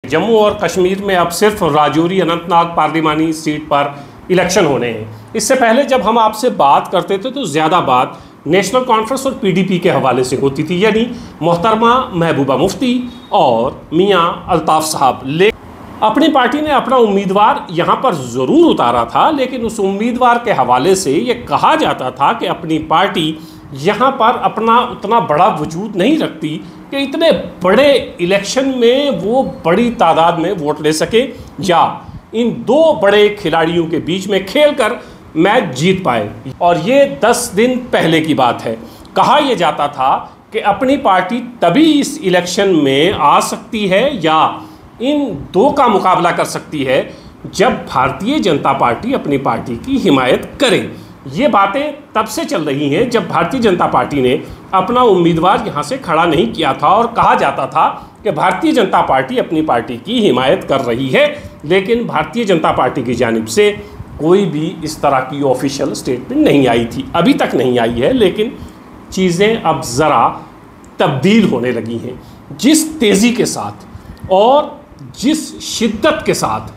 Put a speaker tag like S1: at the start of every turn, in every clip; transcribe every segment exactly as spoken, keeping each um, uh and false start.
S1: जम्मू और कश्मीर में अब सिर्फ राजौरी अनंतनाग पार्लिमानी सीट पर इलेक्शन होने हैं। इससे पहले जब हम आपसे बात करते थे तो ज़्यादा बात नेशनल कॉन्फ्रेंस और पीडीपी के हवाले से होती थी, यानी मोहतरमा महबूबा मुफ्ती और मियां अल्ताफ़ साहब। ले अपनी पार्टी ने अपना उम्मीदवार यहाँ पर ज़रूर उतारा था, लेकिन उस उम्मीदवार के हवाले से ये कहा जाता था कि अपनी पार्टी यहाँ पर अपना उतना बड़ा वजूद नहीं रखती कि इतने बड़े इलेक्शन में वो बड़ी तादाद में वोट ले सके या इन दो बड़े खिलाड़ियों के बीच में खेलकर मैच जीत पाए। और ये दस दिन पहले की बात है। कहा यह जाता था कि अपनी पार्टी तभी इस इलेक्शन में आ सकती है या इन दो का मुकाबला कर सकती है जब भारतीय जनता पार्टी अपनी पार्टी की हिमायत करे। ये बातें तब से चल रही हैं जब भारतीय जनता पार्टी ने अपना उम्मीदवार यहाँ से खड़ा नहीं किया था और कहा जाता था कि भारतीय जनता पार्टी अपनी पार्टी की हिमायत कर रही है, लेकिन भारतीय जनता पार्टी की जानिब से कोई भी इस तरह की ऑफिशियल स्टेटमेंट नहीं आई थी, अभी तक नहीं आई है। लेकिन चीज़ें अब ज़रा तब्दील होने लगी हैं। जिस तेज़ी के साथ और जिस शिद्दत के साथ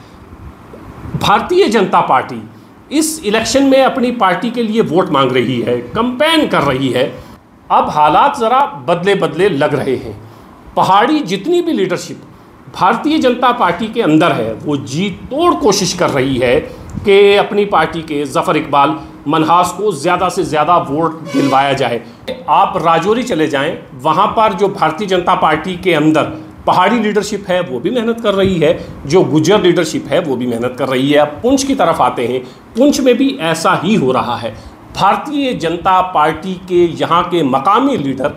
S1: भारतीय जनता पार्टी इस इलेक्शन में अपनी पार्टी के लिए वोट मांग रही है, कैंपेन कर रही है, अब हालात ज़रा बदले बदले लग रहे हैं। पहाड़ी जितनी भी लीडरशिप भारतीय जनता पार्टी के अंदर है वो जी तोड़ कोशिश कर रही है कि अपनी पार्टी के ज़फ़र इकबाल मनहास को ज़्यादा से ज़्यादा वोट दिलवाया जाए। आप राजौरी चले जाएं, वहाँ पर जो भारतीय जनता पार्टी के अंदर पहाड़ी लीडरशिप है वो भी मेहनत कर रही है, जो गुज्जर लीडरशिप है वो भी मेहनत कर रही है। अब पुंछ की तरफ आते हैं, पुंछ में भी ऐसा ही हो रहा है। भारतीय जनता पार्टी के यहाँ के मकामी लीडर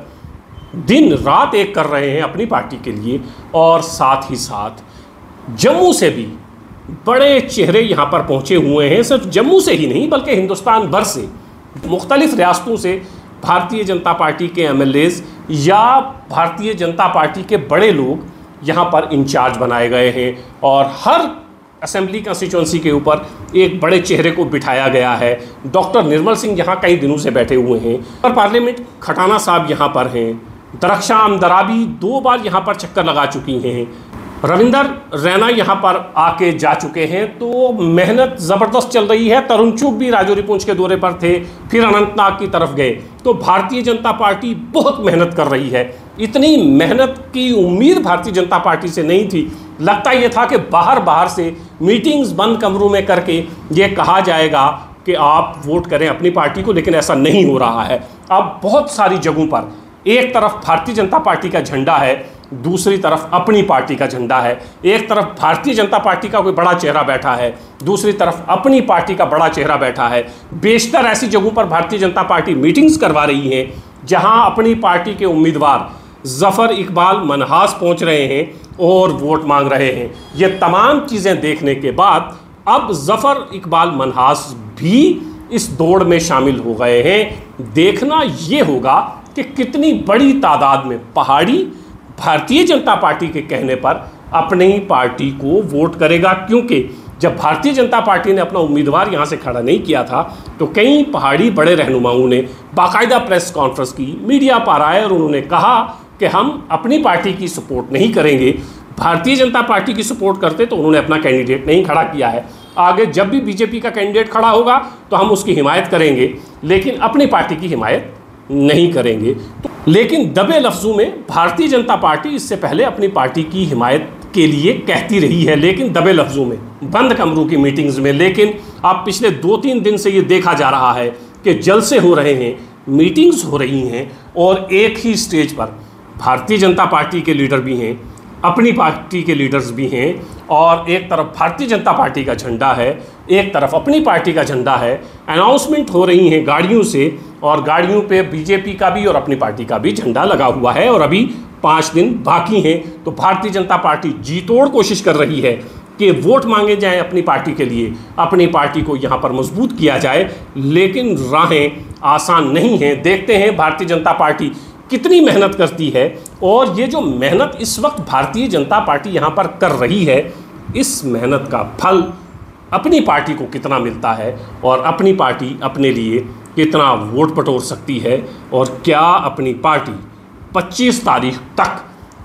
S1: दिन रात एक कर रहे हैं अपनी पार्टी के लिए, और साथ ही साथ जम्मू से भी बड़े चेहरे यहाँ पर पहुँचे हुए हैं। सिर्फ जम्मू से ही नहीं बल्कि हिंदुस्तान भर से, मुख्तलिफ रियासतों से भारतीय जनता पार्टी के एमएलएज या भारतीय जनता पार्टी के बड़े लोग यहाँ पर इंचार्ज बनाए गए हैं और हर असेंबली कंस्टिट्यूंसी के ऊपर एक बड़े चेहरे को बिठाया गया है। डॉक्टर निर्मल सिंह यहाँ कई दिनों से बैठे हुए हैं और पार्लियामेंट खटाना साहब यहाँ पर हैं, दरख्शान दराबी दो बार यहाँ पर चक्कर लगा चुकी हैं, रविंदर रैना यहाँ पर आके जा चुके हैं। तो मेहनत ज़बरदस्त चल रही है। तरुण चुग भी राजौरी पुंछ के दौरे पर थे, फिर अनंतनाग की तरफ गए। तो भारतीय जनता पार्टी बहुत मेहनत कर रही है। इतनी मेहनत की उम्मीद भारतीय जनता पार्टी से नहीं थी। लगता ये था कि बाहर बाहर से मीटिंग्स बंद कमरों में करके ये कहा जाएगा कि आप वोट करें अपनी पार्टी को, लेकिन ऐसा नहीं हो रहा है। अब बहुत सारी जगहों पर एक तरफ भारतीय जनता पार्टी का झंडा है, दूसरी तरफ अपनी पार्टी का झंडा है। एक तरफ भारतीय जनता पार्टी का कोई बड़ा चेहरा बैठा है, दूसरी तरफ अपनी पार्टी का बड़ा चेहरा बैठा है। बेशतर ऐसी जगहों पर भारतीय जनता पार्टी मीटिंग्स करवा रही है जहां अपनी पार्टी के उम्मीदवार ज़फ़र इकबाल मनहास पहुंच रहे हैं और वोट मांग रहे हैं। ये तमाम चीज़ें देखने के बाद अब ज़फ़र इकबाल मनहास भी इस दौड़ में शामिल हो गए हैं। देखना ये होगा कि कितनी बड़ी तादाद में पहाड़ी भारतीय जनता पार्टी के कहने पर अपनी पार्टी को वोट करेगा, क्योंकि जब भारतीय जनता पार्टी ने अपना उम्मीदवार यहाँ से खड़ा नहीं किया था तो कई पहाड़ी बड़े रहनुमाओं ने बाकायदा प्रेस कॉन्फ्रेंस की, मीडिया पर आए और उन्होंने कहा कि हम अपनी पार्टी की सपोर्ट नहीं करेंगे। भारतीय जनता पार्टी की सपोर्ट करते तो उन्होंने अपना कैंडिडेट नहीं खड़ा किया है। आगे जब भी बीजेपी का कैंडिडेट खड़ा होगा तो हम उसकी हिमायत करेंगे, लेकिन अपनी पार्टी की हिमायत नहीं करेंगे। तो लेकिन दबे लफ्ज़ों में भारतीय जनता पार्टी इससे पहले अपनी पार्टी की हिमायत के लिए कहती रही है, लेकिन दबे लफ्ज़ों में, बंद कमरों की मीटिंग्स में। लेकिन अब पिछले दो तीन दिन से ये देखा जा रहा है कि जलसे हो रहे हैं, मीटिंग्स हो रही हैं और एक ही स्टेज पर भारतीय जनता पार्टी के लीडर भी हैं, अपनी पार्टी के लीडर्स भी हैं, और एक तरफ भारतीय जनता पार्टी का झंडा है, एक तरफ अपनी पार्टी का झंडा है। अनाउंसमेंट हो रही हैं गाड़ियों से, और गाड़ियों पे बीजेपी का भी और अपनी पार्टी का भी झंडा लगा हुआ है, और अभी पाँच दिन बाकी हैं। तो भारतीय जनता पार्टी जी तोड़ कोशिश कर रही है कि वोट मांगे जाएं अपनी पार्टी के लिए, अपनी पार्टी को यहाँ पर मजबूत किया जाए, लेकिन राहें आसान नहीं हैं। देखते हैं भारतीय जनता पार्टी कितनी मेहनत करती है, और ये जो मेहनत इस वक्त भारतीय जनता पार्टी यहाँ पर कर रही है, इस मेहनत का फल अपनी पार्टी को कितना मिलता है और अपनी पार्टी अपने लिए कितना वोट बटोर सकती है, और क्या अपनी पार्टी पच्चीस तारीख तक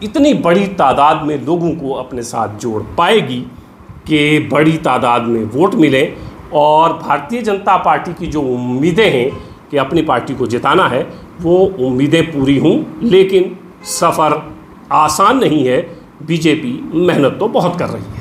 S1: इतनी बड़ी तादाद में लोगों को अपने साथ जोड़ पाएगी कि बड़ी तादाद में वोट मिले और भारतीय जनता पार्टी की जो उम्मीदें हैं कि अपनी पार्टी को जिताना है वो उम्मीदें पूरी हों। लेकिन सफ़र आसान नहीं है, बीजेपी मेहनत तो बहुत कर रही है।